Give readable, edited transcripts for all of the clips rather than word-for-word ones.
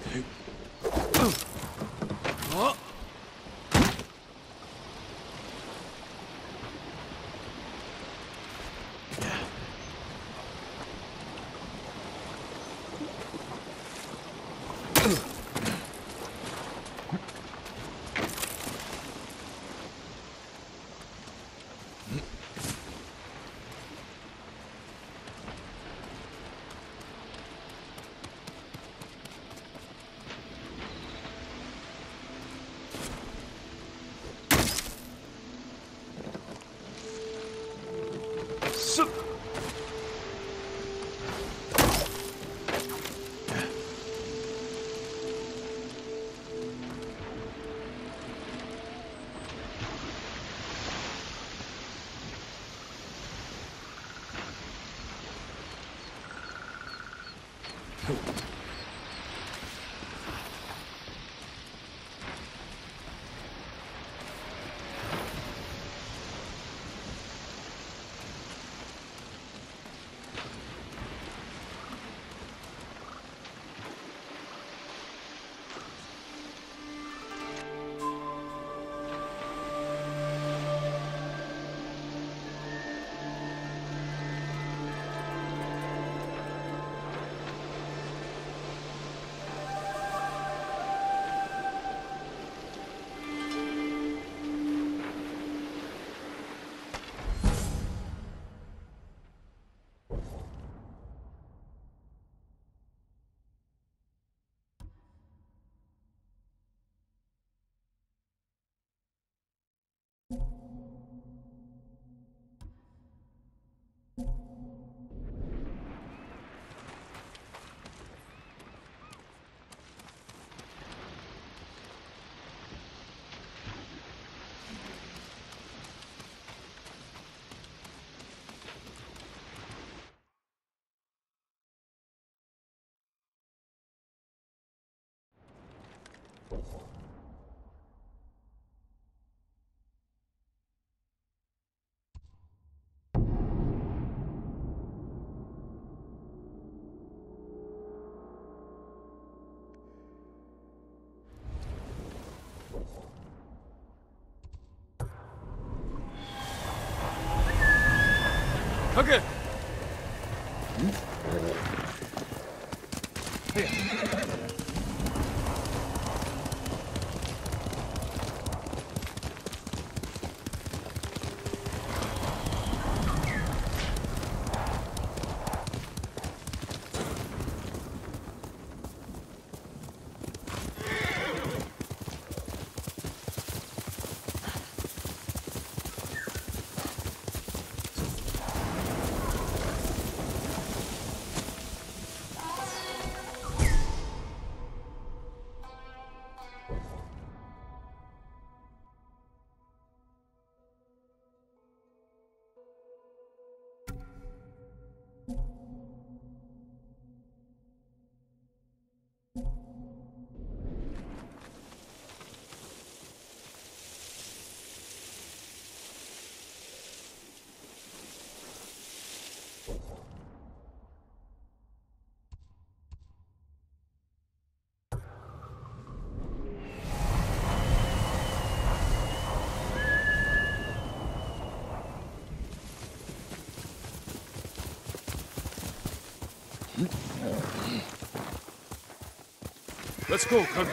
Okay. Let's go, Kage.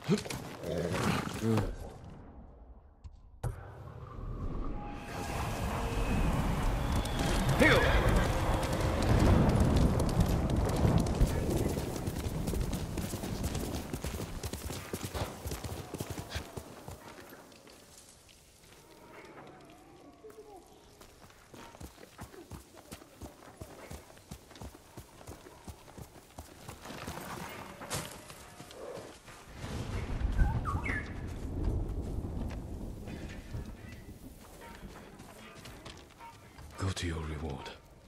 Go to your reward.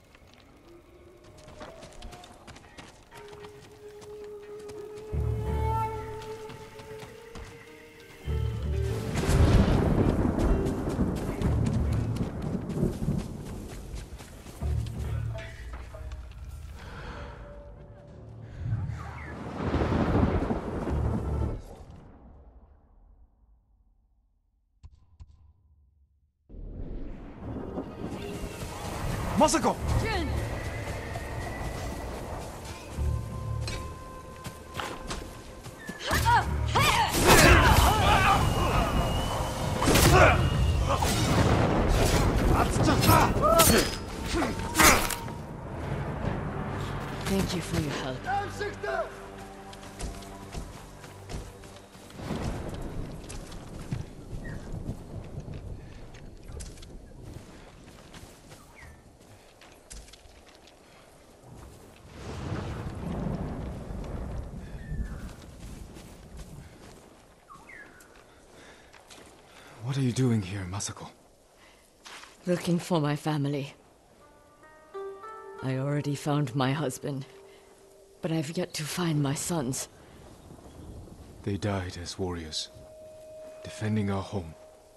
Masako! Jin! Thank you for your help. What are you doing here, Masako? Looking for my family. I already found my husband, but I've yet to find my sons. They died as warriors, defending our home.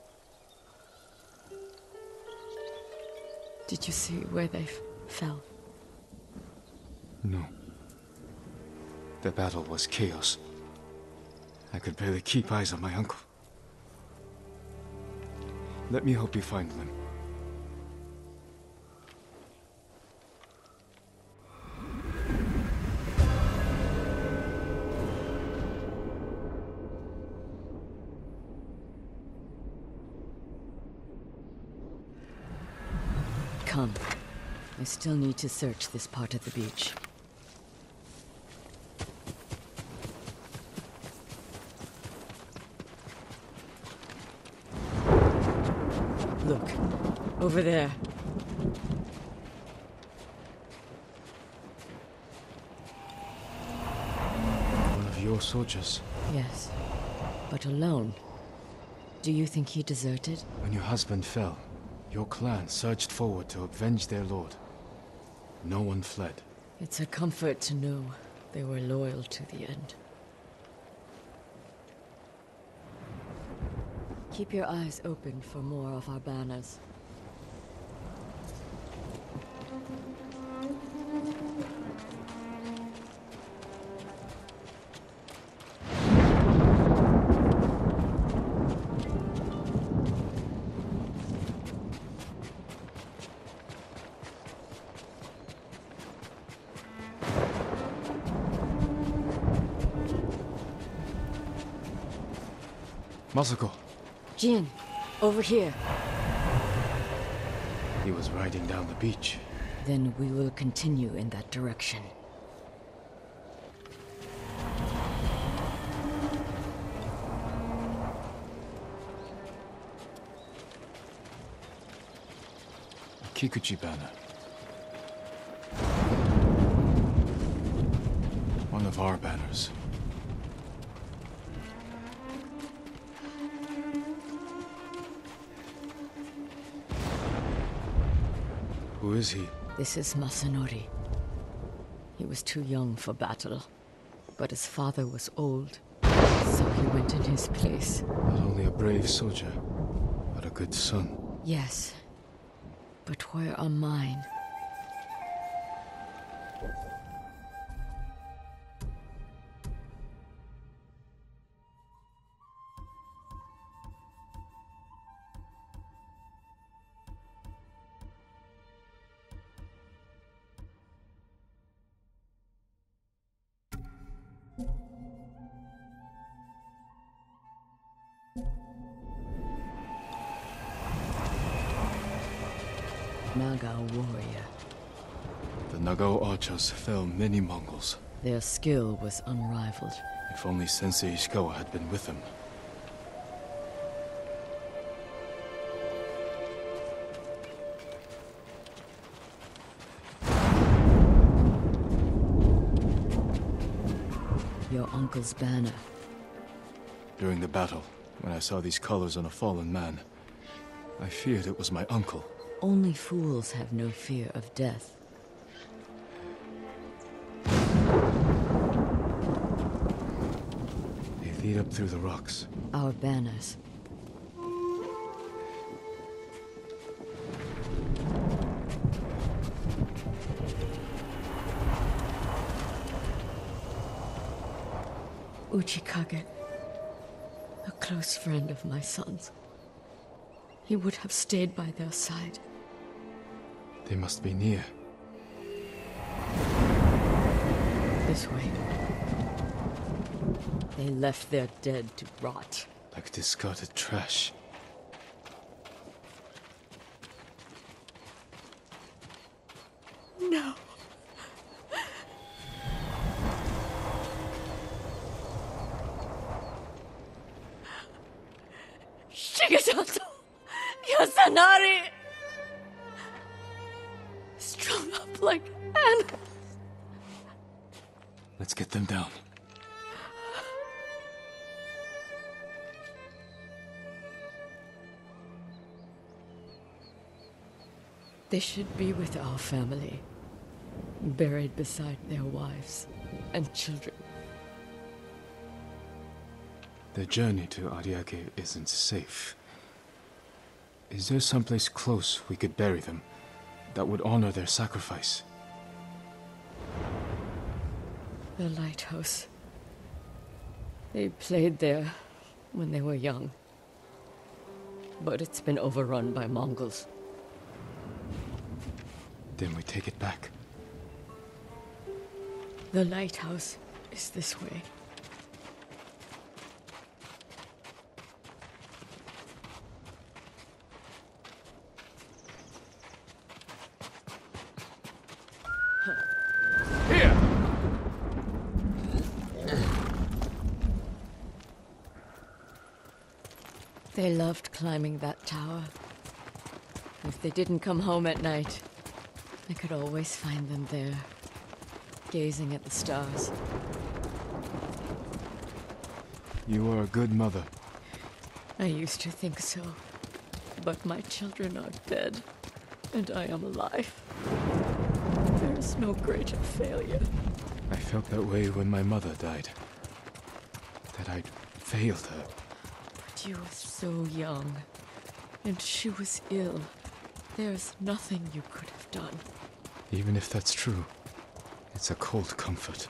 Did you see where they fell? No. The battle was chaos. I could barely keep eyes on my uncle. Let me help you find them. Come. I still need to search this part of the beach. Look, over there. One of your soldiers. Yes, but alone. Do you think he deserted? When your husband fell, your clan surged forward to avenge their lord. No one fled. It's a comfort to know they were loyal to the end. Keep your eyes open for more of our banners. Masako! Jin, over here. He was riding down the beach. Then we will continue in that direction. Kikuchi banner. One of our banners. Who is he? This is Masanori. He was too young for battle, but his father was old, so he went in his place. Not only a brave soldier, but a good son. Yes, but where are mine? Naga warrior. The Nagao archers fell many Mongols. Their skill was unrivaled. If only Sensei Ishikawa had been with them. Your uncle's banner. During the battle, when I saw these colors on a fallen man, I feared it was my uncle. Only fools have no fear of death. They lead up through the rocks. Our banners. Uchikage, a close friend of my son's. He would have stayed by their side. They must be near. This way. They left their dead to rot. Like discarded trash. No. Shigesato! Yasanari! Strung up like animals. Let's get them down. They should be with our family, buried beside their wives and children. The journey to Ariake isn't safe. Is there someplace close we could bury them that would honor their sacrifice? The lighthouse. They played there when they were young. But it's been overrun by Mongols. Then we take it back. The lighthouse is this way. Here! They loved climbing that tower. If they didn't come home at night, I could always find them there, gazing at the stars. You are a good mother. I used to think so, but my children are dead, and I am alive. There is no greater failure. I felt that way when my mother died. That I'd failed her. But you were so young, and she was ill. There's nothing you could have done. Even if that's true, it's a cold comfort.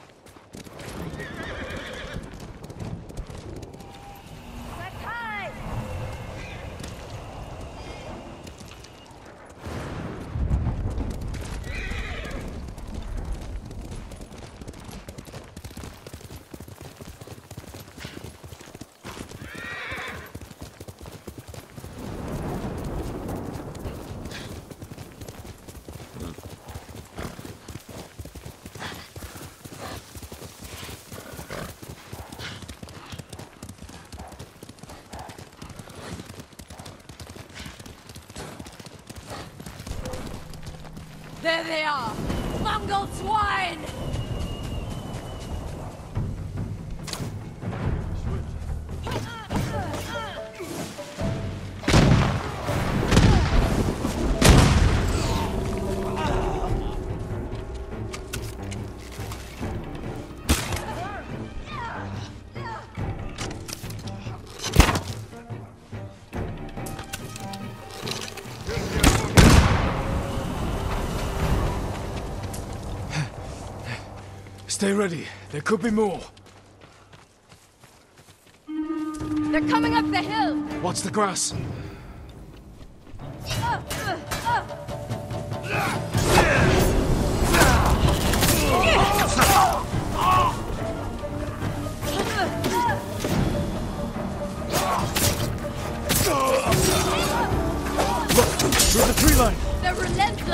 There they are! Mongol swine! Stay ready. There could be more. They're coming up the hill! Watch the grass. Look, through the tree line. They're relentless!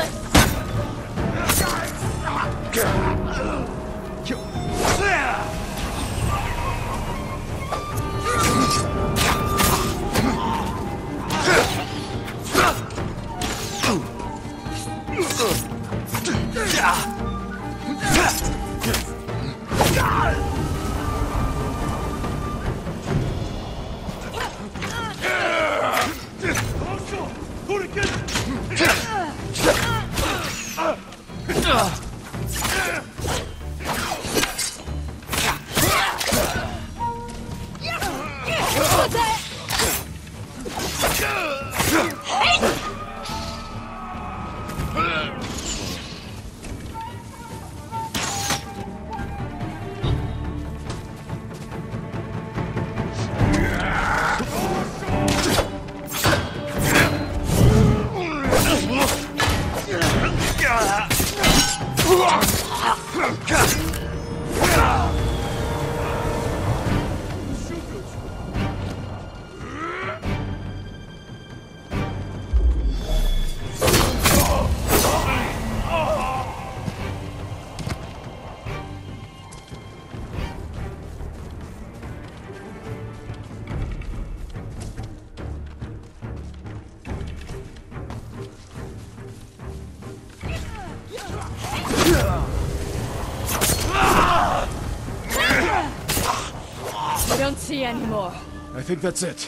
I don't see any more. I think that's it.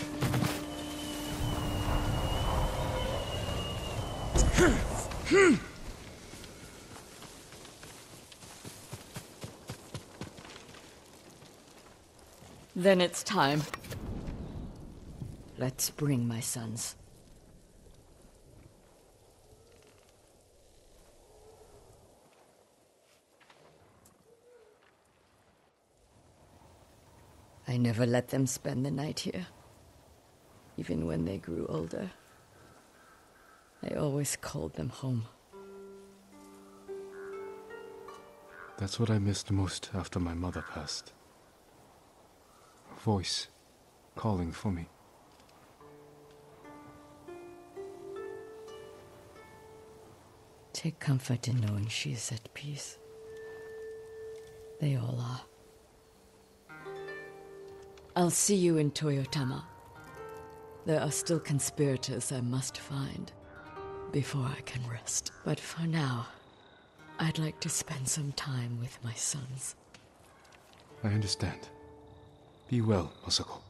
Then it's time. Let's bring my sons. I never let them spend the night here, even when they grew older. I always called them home. That's what I missed most after my mother passed. A voice calling for me. Take comfort in knowing she is at peace. They all are. I'll see you in Toyotama. There are still conspirators I must find before I can rest. But for now, I'd like to spend some time with my sons. I understand. Be well, Masako.